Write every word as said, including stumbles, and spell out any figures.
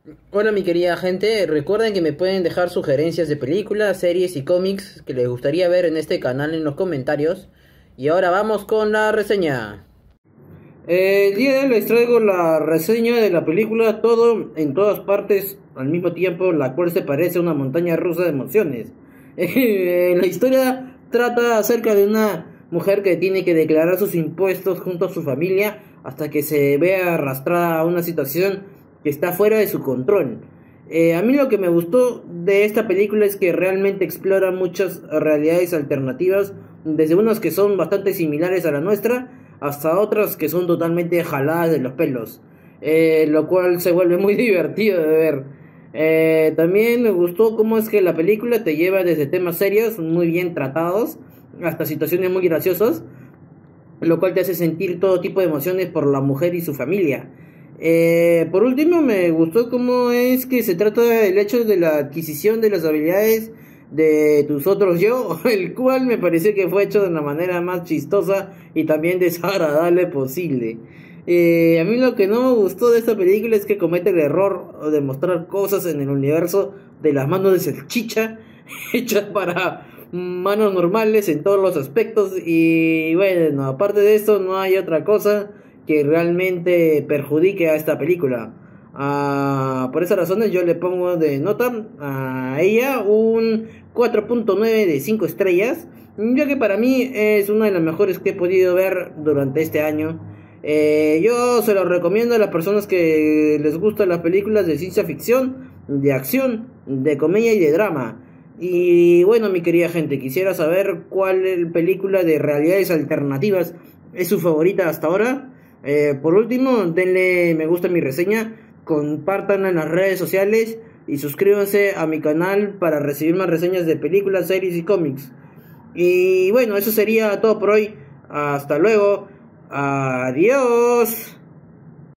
Hola mi querida gente, recuerden que me pueden dejar sugerencias de películas, series y cómics que les gustaría ver en este canal en los comentarios. Y ahora vamos con la reseña. Eh, el día de hoy les traigo la reseña de la película Todo en todas partes al mismo tiempo, la cual se parece a una montaña rusa de emociones. Eh, la historia trata acerca de una mujer que tiene que declarar sus impuestos junto a su familia hasta que se vea arrastrada a una situación que está fuera de su control. Eh, a mí lo que me gustó de esta película es que realmente explora muchas realidades alternativas, desde unas que son bastante similares a la nuestra, hasta otras que son totalmente jaladas de los pelos, eh, lo cual se vuelve muy divertido de ver. Eh, también me gustó cómo es que la película te lleva desde temas serios, muy bien tratados, hasta situaciones muy graciosas, lo cual te hace sentir todo tipo de emociones por la mujer y su familia. Eh, por último, me gustó cómo es que se trata del hecho de la adquisición de las habilidades de tus otros yo, el cual me pareció que fue hecho de la manera más chistosa y también desagradable posible. Eh, a mí lo que no me gustó de esta película es que comete el error de mostrar cosas en el universo de las manos de salchicha hechas para manos normales en todos los aspectos. Y bueno, aparte de esto no hay otra cosa que realmente perjudique a esta película. Uh, por esas razones yo le pongo de nota a ella un cuatro punto nueve de cinco estrellas, ya que para mí es una de las mejores que he podido ver durante este año. Eh, yo se lo recomiendo a las personas que les gustan las películas de ciencia ficción, de acción, de comedia y de drama. Y bueno, mi querida gente, quisiera saber cuál película de realidades alternativas es su favorita hasta ahora. Eh, por último, denle me gusta a mi reseña, compartan en las redes sociales y suscríbanse a mi canal para recibir más reseñas de películas, series y cómics. Y bueno, eso sería todo por hoy. Hasta luego. Adiós.